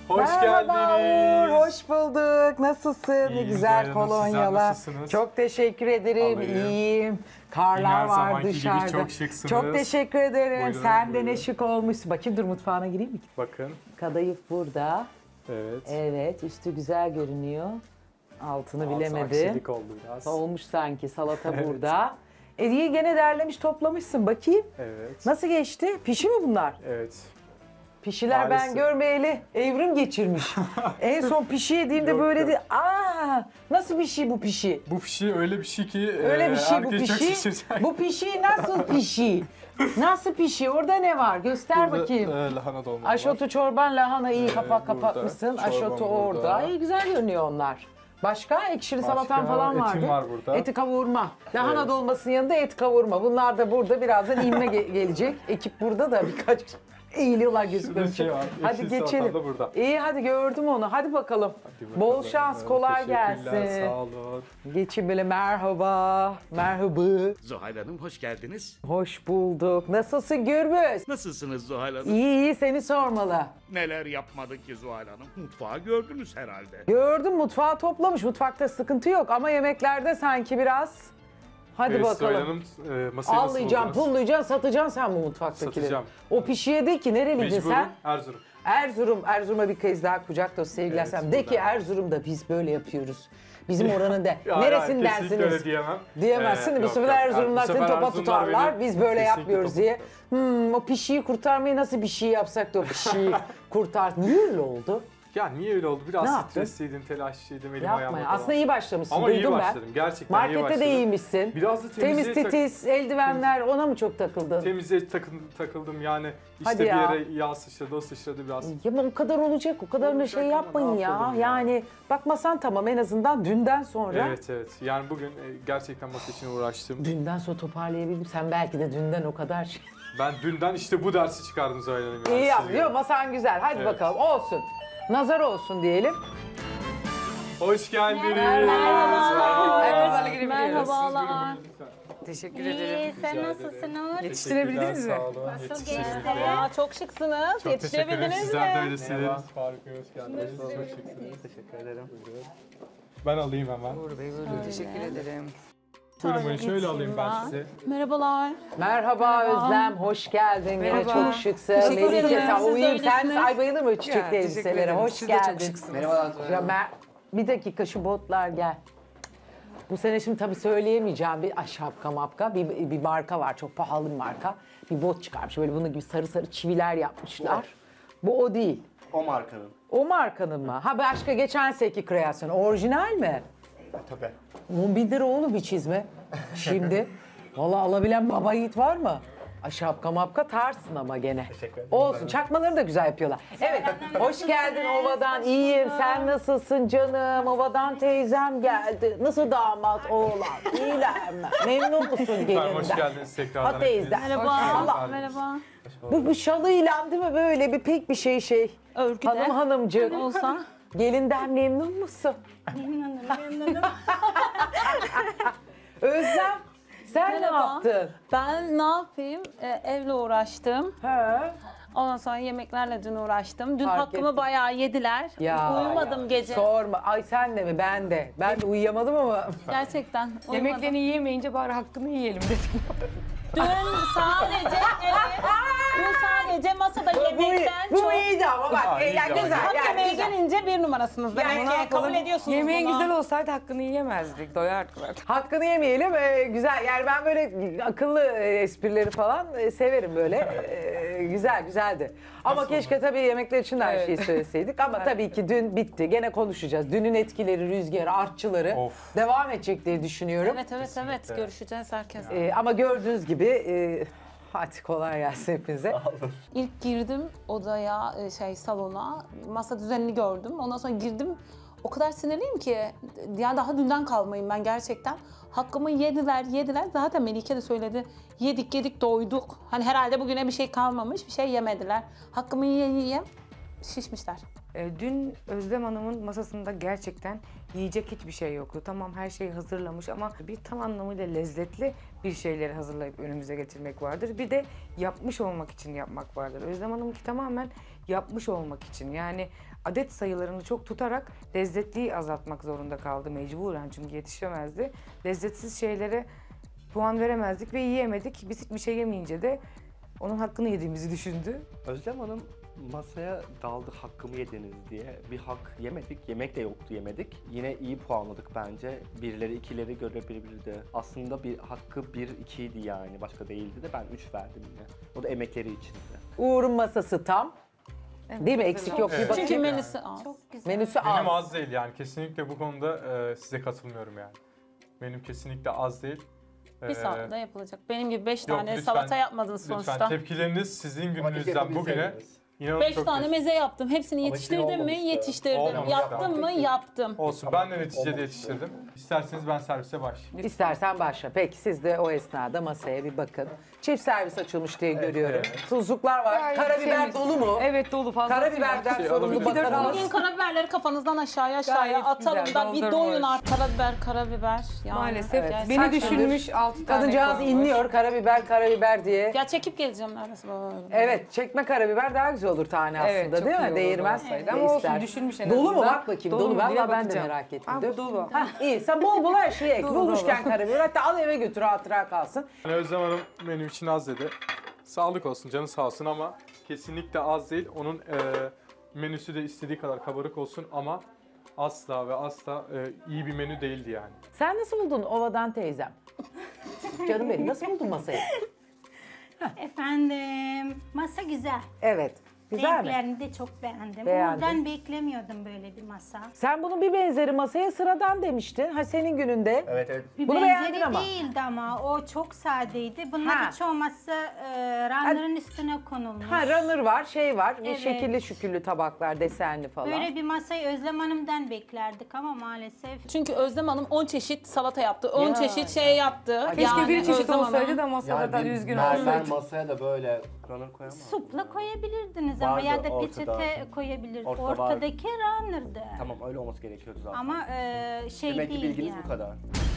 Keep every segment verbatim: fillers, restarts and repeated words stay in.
Hoş Merhaba geldiniz. Uğur, hoş bulduk. Nasılsın? Ne İyiyiz, güzel Zahra Hanım, kolonyalar. sizler nasılsınız? Çok teşekkür ederim. Alayım. İyiyim. Yine Karlar her var zamanki gibi dışarıda. çok şıksınız. Çok teşekkür ederim. Buyurun, Sen de buyurun. ne şık olmuşsun. Bakayım dur mutfağına gireyim mi? Bakın. Kadayıf burada. Evet. Evet, üstü güzel görünüyor. Altını Altı bilemedim. aksilik oldu biraz. Olmuş sanki salata Evet. burada. E iyi gene derlemiş toplamışsın. Bakayım. Evet. Nasıl geçti? Pişi mi bunlar? Evet. Pişiler ben Maalesef. görmeyeli evrim geçirmiş. En son pişi yediğimde Yok, böyle yok. de aa nasıl bir şey bu pişi? Bu pişi öyle bir şey ki Öyle bir e, şey bu herkes çok pişi. şaşıracak. Bu pişi nasıl pişi? Nasıl pişi? Orada ne var? Göster Burada, bakayım. e, lahana dolma var. Aşotu çorban lahana iyi Ee, kapak burada, kapatmışsın. çorban Aşotu burada. orada. İyi güzel görünüyor onlar. Başka ekşili Başka salatan falan vardı. etim var burada. Eti kavurma. Lahana Evet. dolmasının yanında et kavurma. Bunlar da burada birazdan inme ge- gelecek. Ekip burada da birkaç eğiliyorlar gözükmek için. şey var, Hadi ekşili salatan geçelim. da burada. İyi hadi gördüm onu. Hadi bakalım. Hadi bakalım. Bol şans, kolay Teşekkürler, gelsin. Sağ olun. Geçin böyle merhaba. Merhaba. Zuhal Hanım hoş geldiniz. Hoş bulduk. Nasılsın Gürbüz? Nasılsınız Zuhal Hanım? İyi iyi seni sormalı. Neler yapmadık ki Zuhal Hanım? Mutfağı gördünüz herhalde. Gördüm mutfağı toplamış. Mutfakta sıkıntı yok ama yemeklerde sanki biraz. Hadi Evet, bakalım. Zuhal Hanım, e, masayı nasıl Allayacaksın, buldunuz? pullayacaksın, satacaksın sen bu mutfaktakileri. Satacağım. O pişiye de ki nereliydin Mecburum. sen? Erzurum. Erzurum, Erzurum'a bir kez daha kucak dolusu sevgiler. Evet, Sen de ki burada. Erzurum'da biz böyle yapıyoruz. Bizim oranın de. Ya, kesinlikle Neresindensiniz? öyle diyemem. Diyemezsin. Ee, bu yok, sefer yok. Erzurumlar Bu seni sefer topa Erzurumlar tutarlar. beni Biz böyle kesinlikle yapmıyoruz topa diye. Hmm, o pişiyi kurtarmayı nasıl bir şey yapsak da o pişiyi kurtar. Niye öyle oldu? Ya niye öyle oldu? Biraz Ne yaptın? stresliydim, telaşlıydım, elim Yapma ayağıma ya. dolan. Aslında iyi başlamışsın. Ama iyi Duydum başladım. ben. Gerçekten iyi Markette başladım. de iyiymişsin. Biraz da Temiz temizliğe, tak- titiz, eldivenler ona mı çok takıldın? temizliğe takın, takıldım yani. İşte Hadi bir ya. yere yağ sıçradı, o sıçradı biraz. Ya ama o kadar olacak, o kadar da Olacak şey ama yapmayın ne ya. yapalım ya? Yani bakmasan tamam en azından dünden sonra. Evet evet. Yani bugün e, gerçekten masa için uğraştım. Dünden sonra toparlayabildim. Sen belki de dünden o kadar şey. Ben dünden işte bu dersi çıkardım Zuhal Hanım. yani İyi siz yapıyor, gibi. masan güzel. Hadi Evet. bakalım olsun. Nazar olsun diyelim. Hoş geldiniz. Ayakkabılarla girebiliyoruz. Merhabalar. Teşekkür İyi, sen nasılsın Uğur? Yetiştirebildiniz mi? Sağ olun. Nasıl Yetiştirebildim. geçti? Ya çok şıksınız. Çok teşekkür ederim. Yetiştirebildiniz Sizler de mi? öylesiniz. Faruk Bey hoş geldiniz. Çok şıksınız. Teşekkür ederim. Ben alayım hemen. Uğur Bey buyurun. Teşekkür ederim. Buyurun buyurun şöyle alayım ben size. Merhabalar. Merhaba Özlem, hoş geldin. Yine Merhaba. çok şıksın. Teşekkür Melike ederim. sen Siz de uyuyayım. Sen öylesiniz. ay bayılır mı Ya, çiçekli teşekkür elbiselere? ederim. Hoş Siz de çok geldin. şıksınız. Ya Mer- bir dakika şu botlar gel. Bu sene şimdi tabii söyleyemeyeceğim bir ah, şapka mapka bir, bir marka var çok pahalı bir marka. Bir bot çıkarmış böyle bunun gibi sarı sarı çiviler yapmışlar. Bu o değil. O markanın. O markanın mı? Ha başka geçen seneki kreasyon. Orijinal mi? Tabii. on bin lira oğlum bir çizme. Şimdi. Vallahi alabilen baba yiğit var mı? Ay şapka mapka tarsın ama gene. Teşekkür ederim. Olsun. Çakmalarını da güzel yapıyorlar. Evet. Hoş geldin Ova'dan. İyiyim. Sen nasılsın canım? Ova'dan teyzem geldi. Nasıl damat oğlan? İyiler mi? Memnun musun Efendim gelinden? hoş geldiniz tekrardan. Ha teyzem. Merhaba. Allah. Merhaba. Bu, bu şalıyla değil mi böyle bir pek bir şey şey. Örgüde. Hanım hanımcık. Olsa. Gelinden memnun musun? Memnunum, memnunum. Özlem sen ne Merhaba. yaptın? Ben ne yapayım? Ee, evle uğraştım. He. Ondan sonra yemeklerle dün uğraştım. Dün Fark hakkımı ettim. bayağı yediler. Uyumadım gece. Sorma. Ay sen de mi? Ben de. Ben de uyuyamadım ama. Gerçekten uyumadım. Yemeklerini yiyemeyince bari hakkını yiyelim dedim. Dün sadece evet. Dün sadece masada yemekten bu, çok. bu iyiydi ama bak. Ha, e, ya iyiydi güzel. Hak Yani yemeğe güzel. gelince bir numarasınız demek Yani ki. ne yapalım? Kabul ediyorsunuz Yemeğin bunu. güzel olsaydı hakkını yiyemezdik. Doyardık zaten. Hakkını yemeyelim. e, güzel. Yani ben böyle akıllı e, esprileri falan e, severim böyle. E, güzel, güzeldi. Ama keşke tabii yemekler için de her Evet. şeyi söyleseydik. Ama tabii ki dün bitti. Gene konuşacağız. Dünün etkileri, rüzgarı, artçıları Of. devam edecek diye düşünüyorum. Evet evet evet görüşeceğiz herkes. E, ama gördüğünüz gibi e, hadi kolay gelsin hepinize. İlk girdim odaya e, şey salona masa düzenini gördüm. Ondan sonra girdim. O kadar sinirliyim ki yani daha dünden kalmayayım ben gerçekten. Hakkımı yediler yediler. Zaten Melike de söyledi. Yedik yedik doyduk. Hani herhalde bugüne bir şey kalmamış. Bir şey yemediler. Hakkımı yiye yiye şişmişler. Ee, dün Özlem Hanım'ın masasında gerçekten yiyecek hiçbir şey yoktu. Tamam her şeyi hazırlamış ama bir tam anlamıyla lezzetli bir şeyleri hazırlayıp önümüze getirmek vardır. Bir de yapmış olmak için yapmak vardır. Özlem Hanım'ınki tamamen yapmış olmak için. Yani adet sayılarını çok tutarak lezzetliyi azaltmak zorunda kaldı mecburen çünkü yetişemezdi. Lezzetsiz şeylere puan veremezdik ve yiyemedik. Biz hiçbir şey yemeyince de onun hakkını yediğimizi düşündü. Özlem Hanım masaya daldı hakkımı yediniz diye. Bir hak yemedik, yemek de yoktu yemedik. Yine iyi puanladık bence. Birleri ikileri görebilirdi. Aslında bir hakkı bir ikiydi yani, başka değildi de ben üç verdim yine. O da emekleri içindi. Uğur'un masası tam. Evet, Değil mi? güzel Eksik oldu. yok. Bir Evet. bakayım. Çünkü menüsü az. Çok güzel. Menüsü Benim az. az değil yani. Kesinlikle bu konuda e, size katılmıyorum yani. Benim kesinlikle az değil. Bir Ee, saatte yapılacak. Benim gibi beş yok, tane lütfen- salata yapmadınız Lütfen sonuçta. tepkileriniz sizin Ama gününüzden keşke bugüne yapabilseydiniz. inanın Beş çok tane geç. meze yaptım. Hepsini Ama yetiştirdim hiçbiri mi? olmamıştı. Yetiştirdim. Olmamıştı. Yaptım mı? Yaptım. Olsun. Tamam, Ben de neticede olmamıştı. yetiştirdim. İsterseniz ben servise başlayayım. İstersen başla. Peki siz de o esnada masaya bir bakın. Çift servis açılmış diye görüyorum. evet. Tuzluklar var. Gayet Karabiber temiz. dolu mu? Evet dolu fazla. Karabiberden Şey, sorumlu alabilirim. bakarımız. Bugün karabiberleri kafanızdan aşağıya aşağıya Gayet atalım güzel, da bir doldurmuş. doyun artık. Karabiber, karabiber. Yani. Maalesef Evet. beni Kaç düşünmüş altı tane Kadıncağız koymuş. inliyor karabiber karabiber diye. Ya çekip geleceğim neredeyse böyle. Evet, çekme karabiber daha güzel olur tane Evet, aslında çok değil iyi mi? olurdu Değirmez olsaydı. de Ama olsun, ister. düşünmüş en Dolu mu? azından. Bak bakayım. Dolu, Dolu mu? mu Valla diye ben de bakacağım. merak ettim. Ha, Dur. bu dolu. Ha, iyi. Sen bol bol her şeyi ek. Dolu, Bulmuşken dolu. karabiber. Hatta al eve götür hatıra kalsın. Yani Özlem Hanım benim için az dedi. Sağlık olsun, canı sağ olsun ama kesinlikle az değil. Onun e, menüsü de istediği kadar kabarık olsun ama asla ve asla e, iyi bir menü değildi yani. Sen nasıl buldun Ova'dan teyzem? Canım benim nasıl buldun masayı? Efendim, masa güzel. Evet. Güzel mi? Renklerini de çok beğendim. Beğendin. Oradan beklemiyordum böyle bir masa. Sen bunun bir benzeri masaya sıradan demiştin. Ha senin gününde. Evet evet. Bir Bunu beğendin benzeri ama. değildi ama o çok sadeydi. Bunlar Ha. hiç olmazsa e, ranların üstüne konulmuş. Ha runner var, şey var. Bir Evet. şekilli şüküllü tabaklar, desenli falan. Böyle bir masayı Özlem Hanım'dan beklerdik ama maalesef. Çünkü Özlem Hanım on çeşit salata yaptı. on Ya, çeşit şey yaptı. Keşke Yani bir çeşit Özlem Hanım- olsaydı da masada da düzgün olsaydı. masaya da böyle runner koyamam. Supla koyabilirdiniz ama Vardı ya da ortada. peçete koyabilirdiniz. Ortada var. Ortadaki runner'dı. Tamam öyle olması gerekiyordu zaten. Ama e, şey Demek ki değildi bilginiz yani. bu kadar.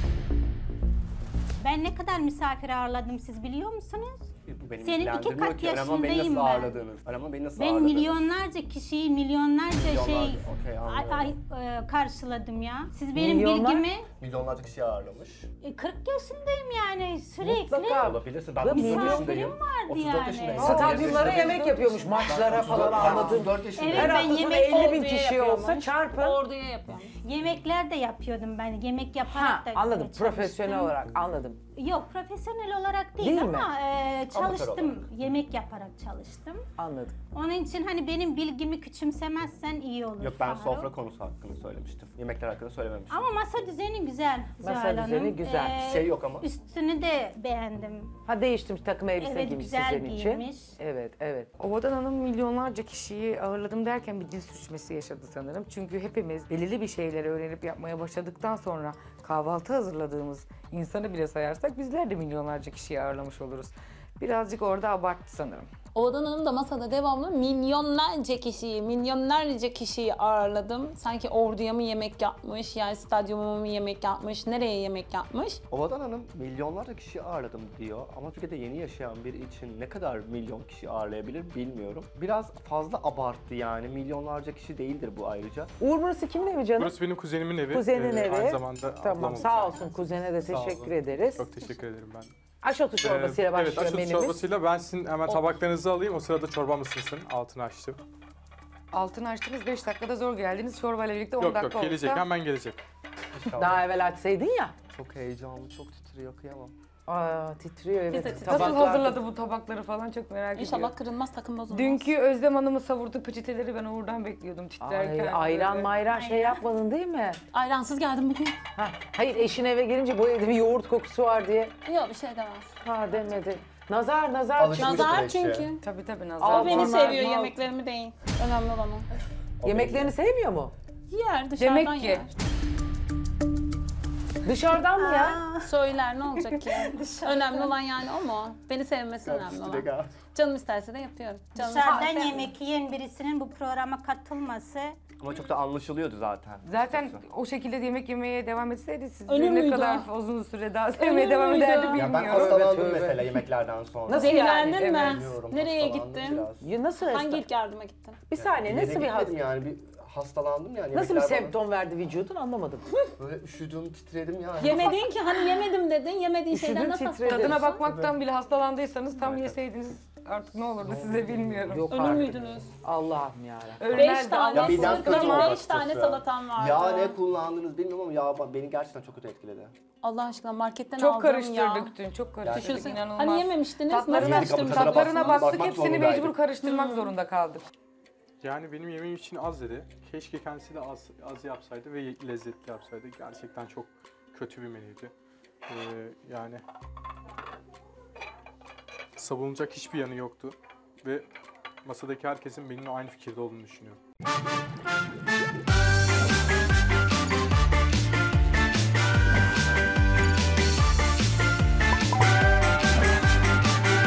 Ben ne kadar misafir ağırladım siz biliyor musunuz? Bu beni Senin iki ilgilendirmiyor kat ki. Önemli olan beni yaşındayım nasıl ben. ağırladınız. Önemli olan beni nasıl Ben ağırladınız. milyonlarca kişiyi milyonlarca Milyonlarca, şey okey, ay, anlıyorum. ay, e, karşıladım ya. Siz benim Milyonlar? bilgimi Milyonlarca kişi ağırlamış. e, kırk yaşındayım yani sürekli. Mutlaka. Olabilirsin. Ben Ya otuz dört milyon yaşındayım. vardı otuz dört yani. yaşındayım. Stadyumlara Ben yemek yapıyormuş maçlara falan anladın. otuz dört yaşındayım. Evet, Her ben hafta sonu yemek elli bin orduya kişi yapıyormuş. olsa çarpın. Orduya yapıyorum. Yemekler de yapıyordum ben. Yemek yaparak Ha, da anladım. çalıştım. Profesyonel olarak anladım. Yok profesyonel olarak değil, Değil mi? ama e, çalıştım. olarak. Yemek yaparak çalıştım. Anladım. Onun için hani benim bilgimi küçümsemezsen iyi olur. Yok ben Faruk. sofra konusu hakkında söylemiştim. Yemekler hakkında söylememiştim. Ama masa düzeni güzel Masa Zuhal Hanım. düzeni güzel. Şey yok ama. Üstünü de beğendim. Ha değiştirmiş takım elbise Evet, giymiş güzel sizin için. giymiş. Evet, evet. Ovadan Hanım milyonlarca kişiyi ağırladım derken bir dil sürçmesi yaşadı sanırım. Çünkü hepimiz belirli bir şeyleri öğrenip yapmaya başladıktan sonra kahvaltı hazırladığımız insanı bile sayarsak bizler de milyonlarca kişiyi ağırlamış oluruz. Birazcık orada abarttı sanırım. Oğlan Hanım da masada devamlı milyonlarca kişiyi, milyonlarca kişiyi ağırladım. Sanki orduya mı yemek yapmış, yani stadyuma mı yemek yapmış, nereye yemek yapmış? Ovadan Hanım milyonlarca kişi ağırladım diyor ama Türkiye'de yeni yaşayan biri için ne kadar milyon kişi ağırlayabilir bilmiyorum. Biraz fazla abarttı yani, milyonlarca kişi değildir bu ayrıca. Uğur burası kimin evi canım? Burası benim kuzenimin evi. Kuzenin Ee, evi. Aynı zamanda Tamam ablam sağ olacak. olsun kuzene de Sağ olun. teşekkür ederiz. Çok teşekkür ederim ben. Aşotu çorbasıyla Ee, başlıyor Evet, aşırı menümüz. çorbasıyla ben sizin hemen tabaklarınızı alayım. O sırada çorbam ısınsın. Altını açtım. Altını açtınız beş dakikada zor geldiniz. Çorbayla birlikte on Yok dakika yok gelecek, olsa. hemen gelecek. Daha evvel açsaydın ya. Çok heyecanlı, çok titriyor, kıyamam. Aa titriyor evet. Biz de Nasıl Tabaklar- hazırladı bu tabakları falan çok merak ediyorum. İnşallah kırılmaz, takım bozulmaz. Dünkü Özlem Hanım'ı savurdu peçeteleri ben Uğur'dan bekliyordum titrerken. Ay, ayran böyle. mayran şey yapmadın değil mi? Ayransız geldim bugün. Ha, hayır eşin eve gelince bu evde bir yoğurt kokusu var diye. Yok bir şey demez. Ha demedi. Nazar nazar. Alışmış. çıktı. Nazar eşi. çünkü. Tabii tabii O Nazar. beni Normal, seviyor, normal. yemeklerimi değil. Önemli olan o. Yemeklerini sevmiyor mu? Yer, dışarıdan Demek ki. yer. Dışarıdan mı ya? Söyler, ne olacak ki? Önemli olan yani o mu? Beni sevmesi önemli olan. Direkt at. Canım isterse de yapıyorum. Canım Dışarıdan isterse- yemek yiyen birisinin bu programa katılması Ama çok da anlaşılıyordu zaten. Zaten açıkçası. o şekilde de yemek yemeye devam etseydi siz Ölür ne müydü kadar o? uzun süre daha sevmeye devam müydü? ederdi Ya ben bilmiyorum. hastalandım Tövbe. mesela yemeklerden sonra. Nasıl Zehirlendin yani? mi? Evet. Bilmiyorum, Nereye hastalandım gittin? biraz. Ya nasıl Hangi hasta? ilk yardıma gittin? Bir saniye Bir yere nasıl bir gitmedim hasta? yani bir hastalandım yani. Nasıl bir Yemekler bana- semptom verdi vücudun anlamadım. Böyle üşüdüm, titredim yani. Yemedin ki hani yemedim dedin. Yemediğin Üşüdün, şeyden nasıl titredin. hasta? Tadına bakmaktan bile hastalandıysanız tam yeseydiniz artık ne olurdu size bilmiyorum. Yok Ölür artık. müydünüz? Allah'ım yarabbim. Ölmezdi, Beş tane, Ya midem kötü benim oldu beş açıkçası. tane salatam vardı. Ya ne kullandınız bilmiyorum ama ya beni gerçekten çok kötü etkiledi. Allah aşkına marketten Çok aldım karıştırdık ya. dün, çok karıştırdık Düşünsene. inanılmaz. Hani yememiştiniz, nasıl Tatlarına, Yedik ama karıştırmış? tadına tatlarına bakmak baktık, hepsini zorundaydık. mecbur karıştırmak zorunda kaldık. Yani benim yemeğim için az dedi. Keşke kendisi de az, az yapsaydı ve lezzetli yapsaydı. Gerçekten çok kötü bir menüydü. Ee, yani savunulacak hiçbir yanı yoktu. Ve masadaki herkesin benimle aynı fikirde olduğunu düşünüyorum.